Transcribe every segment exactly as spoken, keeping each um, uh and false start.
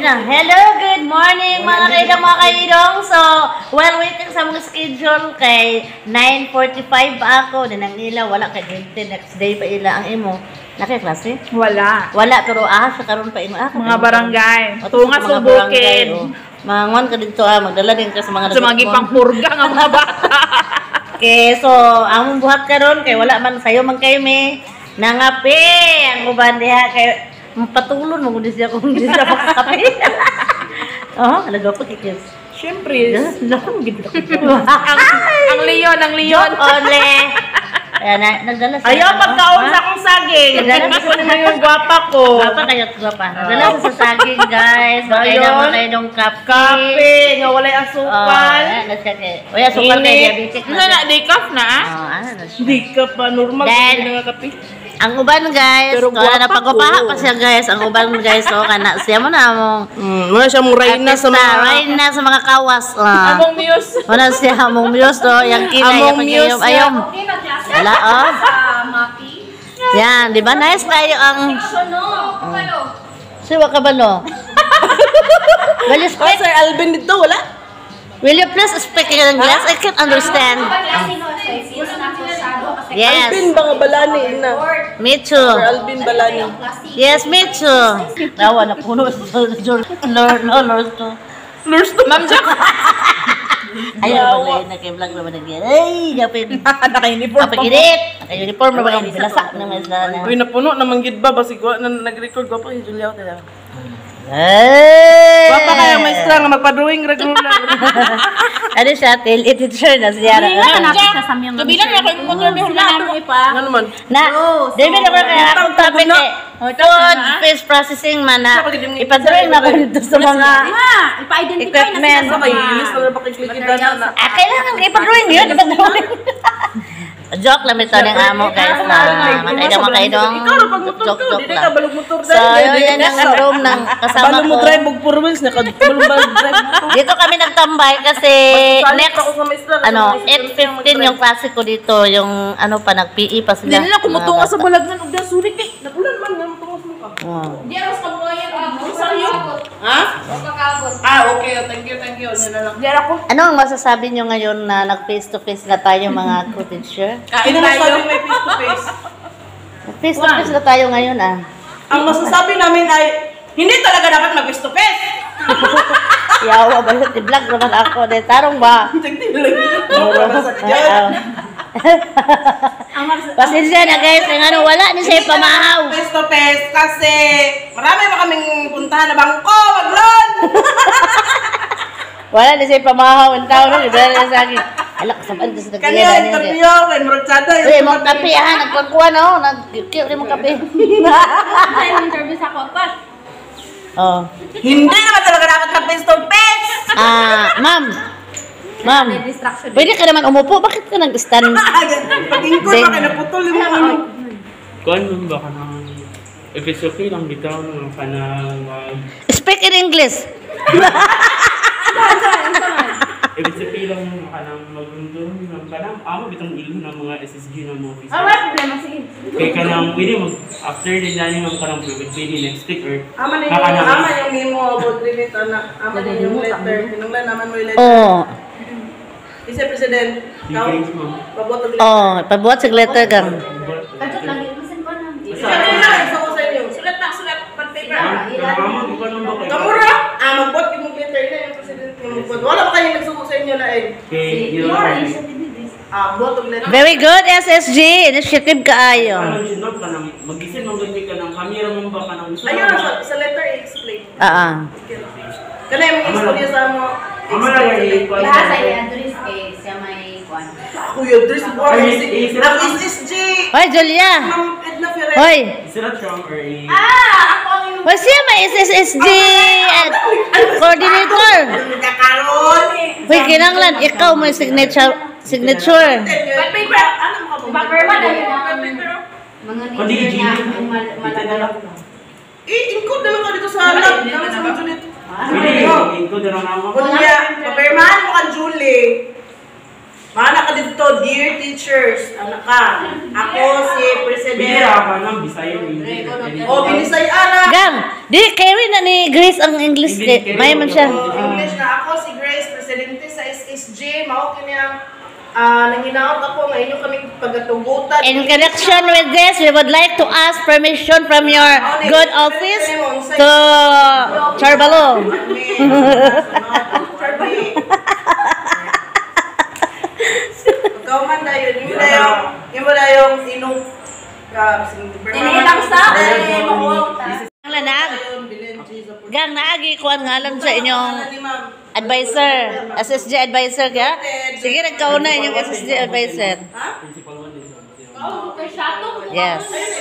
na. Hello, good morning mga kaidong mga kaidong. So, while waiting sa mga schedule kay nine forty-five pa ako. Din ang ilaw, wala kay twenty. Next day pa ila ang imo. Nakiklase? Wala. Wala, pero ah, sa karon pa imo. Ah, mga barangay. Tunga sa bukid. Mga nguan ka dito ah, magdala din ka sa mga sa mga gipangpurga nga mga bata. Okay, so, among buhat karon kay wala man sayo man kayo may nangapi. Ang uban diha kay patulon mo kung di siya kung di siya makakapi. Oh, alaga pa kikis. Siyempre. Lakang gito. ang, ang leon, ang leon. Ole. Ayan, nagdala sa... Ayaw, pagkaon sa akong saging. Nagdala sa naman yung gwapa ko. Gwapa kayo, gwapa. Nagdala sa saging, guys. Bakay naman kayo ng kape. Kape, nga walay asukal. Oh, ayan, nasyake. O, yan, asukal kayo, diabetic. Ano na, decaf na ah? Oh, ano na siya. Decaf pa, normal. Then, nga kape. ang uban guys, pero kaya na guwapa pagwapaha ko. pa siya guys, ang uban guys, so kana siya mo na mong Mm, wala siya mong rayna sa mga rayna sa mga kawas. Uh, among muse. Wala siya among muse to, yang kilay Among yung muse ayom. niya. Wala oh. Yan, di ba nice kayo ang siwa ka ba no? Will you Oh, speak? Sir Alvin dito, wala? Will you please speak in English? I can't understand. Yes. Alvin ba nga balani na? Me too. Sir Alvin balani. Yes, me too. Tawa na puno sa Lord, Lord, Lord to. Nurse to. Ma'am Jack. Ayaw ba na nag-vlog naman nagyan. Ay, gapin. Naka-uniform pa. Papaginit. Naka-uniform na ba ang bilasa ng mga na. Uy, napuno naman gid ba? Basig ko na nag-record ko pa kay Julia ko talaga. Ay! Wapa kaya maestra nga magpa-drawing regular. Ano siya? Tail teacher na siya. Kabilang na ako yung motor ni Hulano. Nga naman. Na, David naman kaya akong topic eh. Food, fish processing man na. Ipadrawing na ako dito sa mga equipment. Ilis na ba kay Klikida na? Ah, kailangan ipadrawing yun. Ipadrawing. Joke lang ito ng amo guys na makailang makaidong. Ikaw na pag motor ko, di ka balog motor So, yun ang room ng kasama Balog mo ko. drive og four wheels na ka balog ba drive. Dito kami nagtambay kasi next ako sa maestra. ano, eight fifteen yung klase ko dito, yung ano pa, nag-P E pa sila. Hindi na kumutunga sa balagnan og da sulit eh. Nagulan man nang tunga sa mukha. Oh. Di aros ka mo yan. Ha? Makakabot. Ah, okay. Thank you, thank you. Ano lang. Di ako. Ano ang masasabi nyo ngayon na nag-face to face na tayo mga co-teacher? Kain tayo may face to face. Face to face na tayo ngayon ah. Ang masasabi namin ay hindi talaga dapat mag face to face. Yawa ba yun? I-vlog naman ako. De, tarong ba? Tingnan lang. Pasensya na guys, kaya ano, wala ni siya pamahaw. Face to face kasi marami pa kaming puntahan na bangko, maglon. Wala ni siya pamahaw. Ang tao nun, iba na sa akin. Alak, saban ko sa Kanya nagkaya interview kay Murchada. Uy, mo kape ha, nagpagkuha na ako. Nag-kiw rin mo kape. Ay, interview sa kopas. Oh. Hindi naman talaga dapat mag face to face. Ah, ma'am. Ma'am, pwede ka naman umupo. Bakit ka nag-stand? Pag-ingkod ba kayo naputol yung mga ulo. Kuan mo ba ka nang if it's okay lang bitaw nang kanang mag Speak in English. if it's okay lang kanang maglundong ng kanang amo bitong ilong ng mga S S G ng mga officer. Ah, wala problema. Sige. Kay kanang pwede mag after din na yung kanang private pwede next week or Ama na Naka yung naman. ama yung memo about limit anak. Ama na yung letter. Kinunglan naman mo yung letter. Oh. Isa president. Kau Thanks, ma'am. pabuhat og Oh, pabuhat sa letter kang. Kadot lang. Masin ko na. Isa na isa ko sa inyo. Sulat na sulat pag paper. Ma'am, amo ko nang ba kay Kamura. Ah magbuhat yung mong letter na yung president yung magbuhat. Wala pa kayo nagsuko sa inyo na eh. kay yung Ah buhat og letter. Very good, S S G. Initiative kaayo. ano yun no kanang magisin mo gani ka ng kamera mo ba kanang gusto Ayun mo sa, sa letter i-explain. Ah, ah. Kana yung istorya sa mo. Amo na kay kuan. Lahat sa Andres eh, siya may kwan. Kuya Dres mo. Ay, Ang is- is- S S G. Hoy, Julia. Ma'am Edna Ferrer. Hoy. Sila strong or i Ah! Ako ang yung... Hoy, siya may S S G at coordinator. Kakaroon. Hoy, kinanglan, ikaw may signature. Signature. Bad paper. Ano mo ka po? Bakerman na yun. Bad paper. Mga Pwede leader niya i-Gmail. ang mal- malalaman. I-include na lang ka dito sa lab. Naman sa mga dito. pwede i-include na lang amo. Kunya, papirmahan mo ka Julie. Mana ka dito, dear teachers. Anak ka. Ako si President. Bihira ka ng Bisaya English. O, binisay ana. Gang, di carry na ni Grace ang English. English, May man siya. O, English na ako si Grace, Presidente sa S S J. Mao kini ang ah, nanginaot ako nga inyo kami pagatugutan. In connection with this, we would like to ask permission from your good office to Charbalo. Ikaw man dayon, yung na yung, yung na yung inong Tinilang sa akin. Ang lanag. Gang, naagi kuan ngalan sa inyong advisor, S S J advisor ka? Sige, nagkauna inyong S S J advisor. Yes.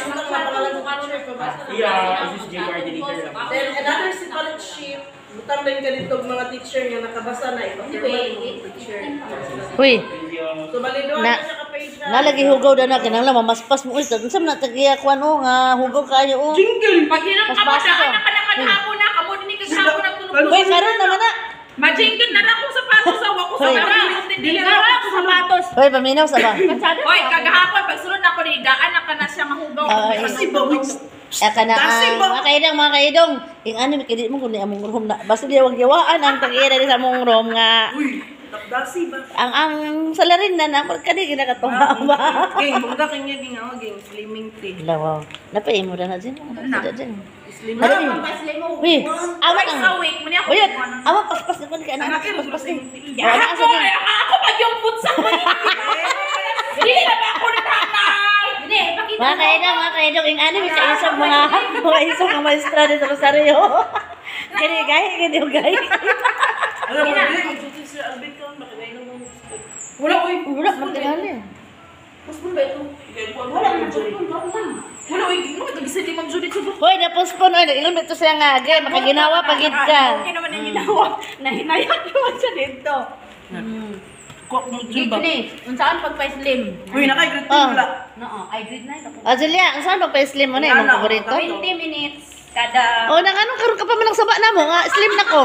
Yeah, this is J coordinator. Then another si college chief, butang din ka dito mga teacher niya nakabasa na ipapirma yung teacher. Huy, So balido Na- na siya ka page na. nalagi hugaw na na kinahanglan mamaspas mo ulit. Unsam na tagiya kuan o nga hugaw kayo o. Jingle! Pag hinang ka mo, Mas basa daan ko. na ka naman hapon na, kamo din ka hapon na tulog. Huy, karon naman na. Majingkin na lang kung sapatos sa wako sa Hoy. bara. Dili na ako sapatos. Hoy, paminaw sa ba? Hoy, kagahapon pag sulod na ko ni daan na ka na siya mahugaw. Ay. Kasi bawig. Aka na Dasig ang ba? mga kaidang mga kaidong. Ing ani mikidi mo kundi among room na. Basta di wag yawaan ang tagiya di sa among room nga. Uy, tapdasi ba? Ang ang salarin na na kadi ginakatuwa ba. Gang, mga kanya ginawa, gang, slimming tea. Lawaw. Napay mo na na din. Napay din. Slimming Ano tea. ni? Uy, awa Twice a ang. week, muna ako. Uy, awa paspas na kundi ka na paspas ni. Ya, ako, ako pag yung food sa ko. Dili na ba ako natanay? Hindi, pakita Mga kaidong, mga kaidong, ing ani sa isang mga mga isang mga maestra dito sa Rosario. Kani gahi, kani gahi. Alam mo, hindi, magsusi si Albert ka, makagay na mo. Wala, uy. Wala magtingali. Mas mo ba ito? Wala, wala, uy, ano ito, gisa di Ma'am Judith sa book. Hoy, napospon oy, ilang beto siya nga agay, makaginawa pagid ka. Okay naman ang ginawa. Nahinayat naman siya dito. Kuwak mo dyan ba? Gini, unsaan pagpa-slim? Uy, nakay-grade Oh. wala. Oo, I grade nine ako. Ah, Julia, ang saan magpa-slim mo na yung mga paborito? twenty minutes kada. Oh, nang anong karon ka pa man ang saba na mo, nga slim na ko.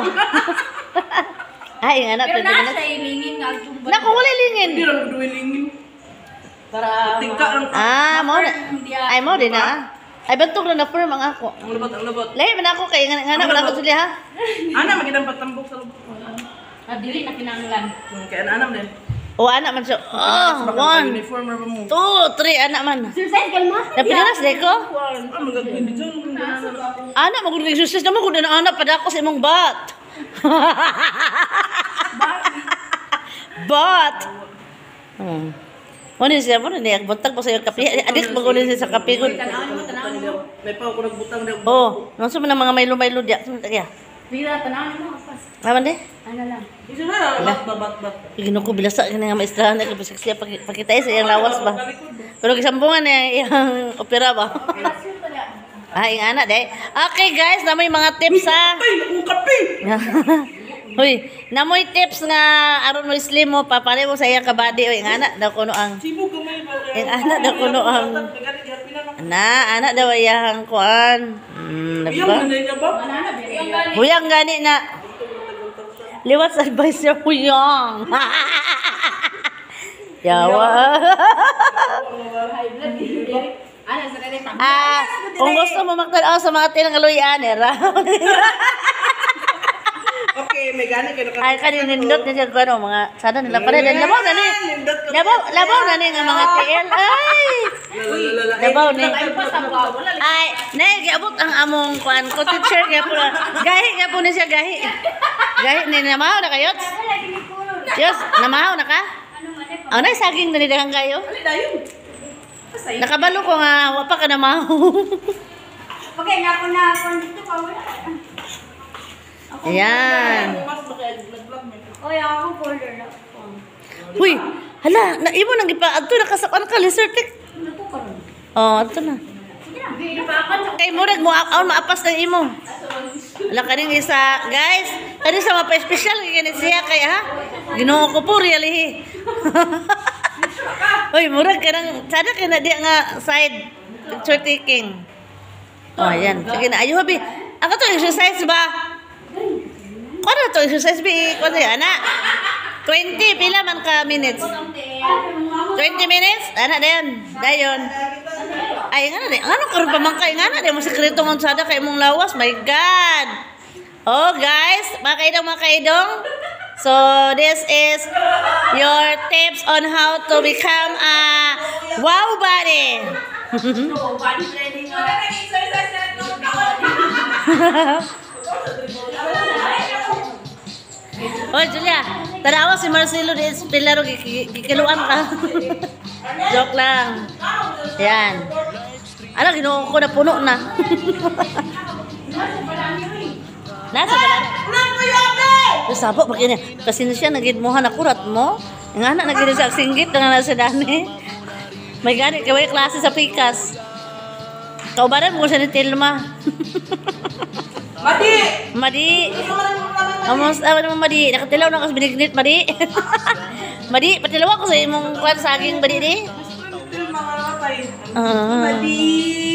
Ay, nga na, Pero twenty na minutes. siya ilingin nga ang tumba. Naku, wala lingin. Hindi lang magduwilingin. Para Tingka lang. Ah, mo na. Ay, mo din na. Ay, bantog na na-firm ang ako. Ang labot, ang labot. Lahi man ako kay nga nga na wala ko Julia ha. Ana, magandang patambok sa lubok. Ah, dili na kinanglan. Hmm, Kaya anam din. O anak man siya. Oh, one, Uniform na ba mo? two, three, anak man. Exercise kalma. Napinas de ko. Ah, magagawin dito. Anak mo gud exercise na mo gud na anak pada ko sa imong bat. Bat. Hmm. Mo ni siya mo ni buntag pa sa iyo kape. Adik mo gud siya sa kape gud. Tanawin mo, tanawin mo. May pa ako nagbutang daw. Oh, nasa man ang mga maylo-maylo diya. Sumta kaya. Bira, tanawin mo. Apas. Naman de. Ano lang. Isa na, bat, bat, bat, bat. Igino ko bilasa kini nga maestrahan na kapag siya pakita sa iyang lawas ba. Pero gisambungan niya iyang opera ba. Operasyon pala. Ay, nga anak de. Okay guys, na may mga tips ha. Ay, akong kape! Uy, namoy tips nga aron mo slim mo papare mo sa iyang kabady oy nga anak daw kuno ang Sibo gamay ba? Yung anak daw kuno ang na anak daw iyang kuan. Hmm, Iyang diba? nanay niya ba? Banana, yung gani. Huyang gani na. Liwat sa advisor huyang. Yawa. High blood. dili. Ano, sa kanya pa. Ah, kung gusto mo magtanaw sa mga tinang aluyan, era. Okay, may gani kayo Ay kaninindot niya ko ano mga sana nila pa rin labaw na ni. Labaw, labaw na ni nga mga T L. Ay. Labaw ni. Ay, pa sa buwa. Wala. Ay, nay giabot ang among kuan ko teacher kaya po. Gahi kaya po ni siya gahi. Gahi ni namahaw na kayo. Yes, namahaw na ka? Oh, nay saging na ni daghang kayo. Ali dayon. Nakabalo ko nga wa pa ka namahaw. Okay, nga ako na ako dito pa wala. Ayan. Mas baka nag-vlog mo. Oy, ako folder na. Huy, hala, na imo nang gipa adto nakasakan ka lisertik. Ano to karon? Oh, ato na. Sige na. Di pa ako sa Kay murag mo aon maapas na imo. Ala kaning isa, guys. Kani sa mapa special kini siya kay ha. Ginoo ko po really. Hoy, murag kanang sada kay na di nga side picture taking. Oh, ayan. Sige na, ayo habi. Ang to exercise ba? Ano to exercise bi? Kuno ana. twenty, pila man ka minutes? twenty minutes? Ana dayon. Dayon. Ay, nga na, ano karon pa man kay nga na, di mo sekreto man sada kay mong lawas. My God. Oh, guys, mga kaidong, mga kaidong. So, this is your tips on how to become a wow body. Oh, Julia, tanawa si Marcelo di Pilaro gikiluan ka. Joke lang. Yan. Ano, ginuo ko na puno na. Nasa ba lang? Sabo, bakit niya? Kasi siya, nagidmuhan na kurat mo. Nga na, nagid sa singgit na nga sa dani. May gani, kaway klase sa pikas. Kaubaran mo siya ni Tilma. Madi! Madi! Amos, ano naman Madi? Nakatilaw na kasi binignit, Madi. Madi, patilaw ako sa imong kwan saging, Madi di. Tilma, mga kapay. Ah. Madi!